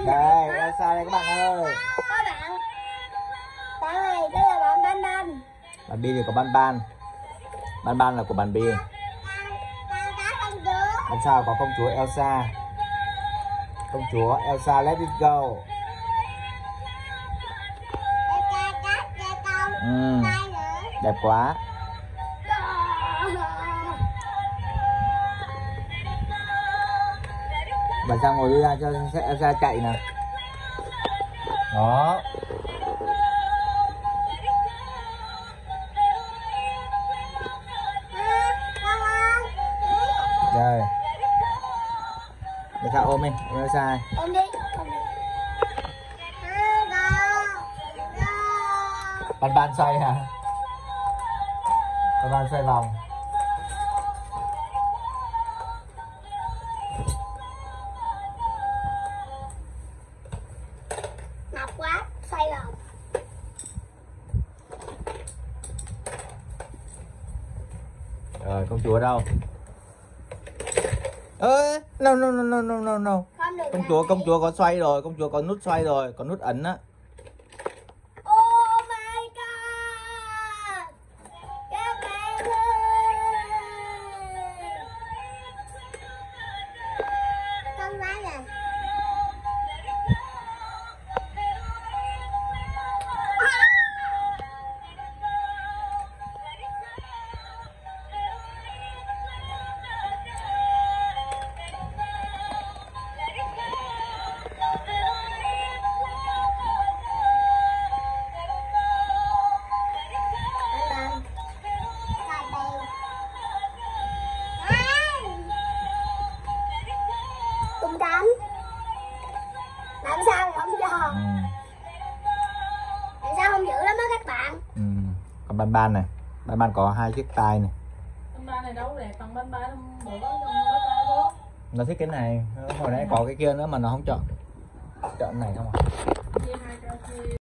Đây, Elsa đây các bạn ơi. Các bạn. Bạn này đây là bạn Ban Ban. Bạn Bi thì có Ban Ban. Ban Ban là của bạn Bi. Bên sau có công chúa Elsa. Công chúa Elsa Let It Go. Đẹp quá. Bạn sang ngồi đi ra cho Elsa chạy nè. Đó. Rồi. Để sao ôm đi, ôm Elsa. Ôm đi, ôm đi. Ban Ban xoay hả? Ban Ban xoay vòng. Mập quá, xoay vòng. Rồi, công chúa đâu? Ơ, no. Không được. Công chúa có xoay rồi, công chúa có nút xoay rồi, có nút ấn á. Oh my god. Các bạn ơi. Con quá nè. Tung cánh. Làm sao không cho? Làm sao không dữ lắm á các bạn? Còn Ban Ban này, Ban Ban có 2 chiếc tai này. Ban Ban này đâu đẹp bằng Ban Ban bữa đó trong đó ta đó. Nó thích cái này, hồi nãy có cái kia nữa mà nó không chọn. Chọn này không à? Chia hai cho chia.